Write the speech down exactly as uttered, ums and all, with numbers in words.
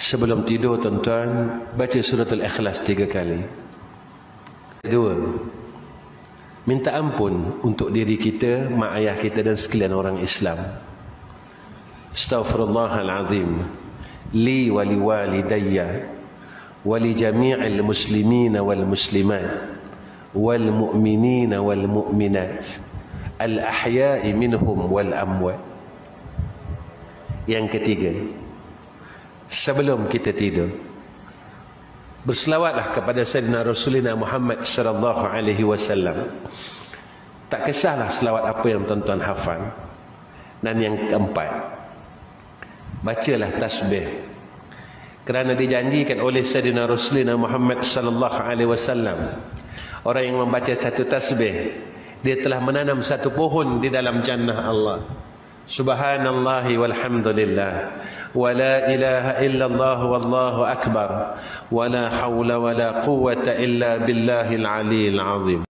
Sebelum tidur tuan-tuan, baca surat Al-Ikhlas tiga kali. Kedua, minta ampun untuk diri kita, mak ayah kita dan sekalian orang Islam. Astaghfirullahalazim li wa li walidayya wa li jami'il muslimina wal muslimat wal mu'minina wal mu'minat al ahya'i minhum wal amwat. Yang ketiga, sebelum kita tidur, berselawatlah kepada Sayyidina Rasulina Muhammad sallallahu alaihi wasallam. Tak kisahlah selawat apa yang tuan-tuan hafal. Dan yang keempat, bacalah tasbih. Kerana dijanjikan oleh Sayyidina Rasulina Muhammad sallallahu alaihi wasallam, orang yang membaca satu tasbih, dia telah menanam satu pohon di dalam jannah Allah. Subhanallahi walhamdulillah wa la ilaha illallah wallahu akbar wa la hawla wa la quwwata illa billahil aliyyil azim.